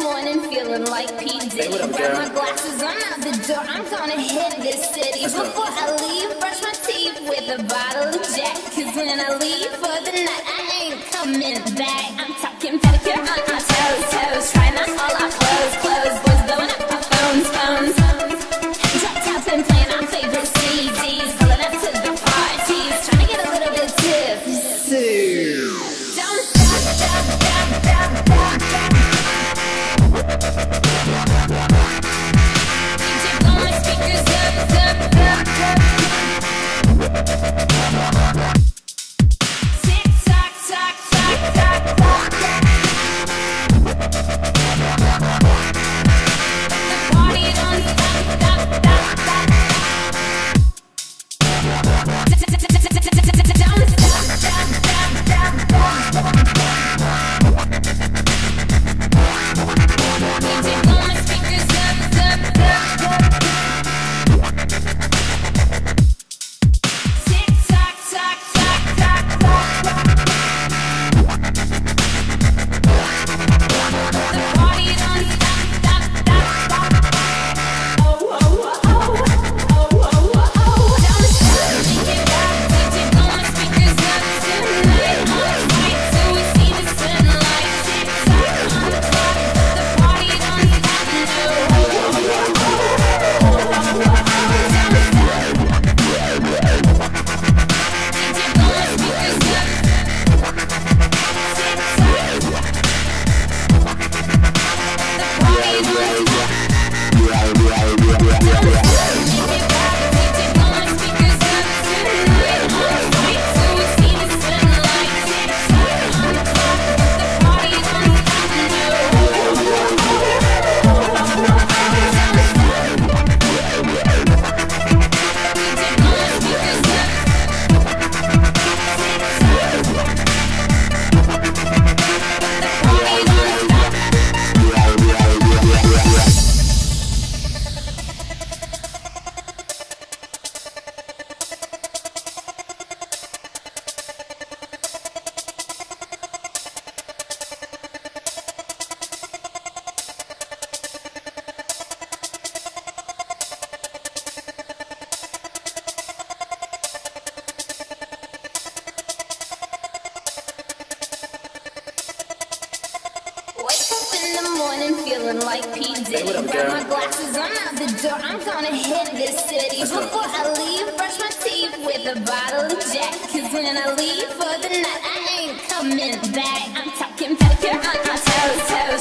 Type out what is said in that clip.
morning feeling like P. Diddy. Grab my glasses, I'm out the door, I'm gonna hit this city. Before I leave, brush my teeth with a bottle of Jack. Cause when I leave for the night, I ain't coming back. I'm talking pedicure on my toes, toes. Trying on all our clothes, clothes. Boys blowing up our phones, phones. Drop top and playing our favorite CDs. Pulling up to the parties, trying to get a little bit tipsy. Don't stop, stop, stop, stop, stop, stop. DJ blow my speakers up, up, up, up. Tick tock, tock, tock, tock, tock, tock. The party don't stop, stop, stop, stop. Don't stop, stop, stop, stop, stop. DJ blow my speakers up, up, up, up. Tick tock, tock, tock, tock, tock, tock. The party don't stop, stop, stop, stop. Oh, oh, oh, oh, oh, oh, oh, oh. Don't stop, make it rock. DJ blow my speakers up tonight. On right till we see the sunlight. Tick tock on the clock. The party don't stop, no. Oh, oh, oh, oh, oh, oh, oh, oh. Don't stop. DJ blow my speakers up. Tick tock. The party don't stop. Wake up in the morning feeling like P. Diddy. Grab my glasses, I'm out the door, I'm gonna hit this city. Before I leave, brush my teeth with a bottle of Jack. Cause when I leave for the night, I ain't coming back. I'm talking pedicure on my toes, toes.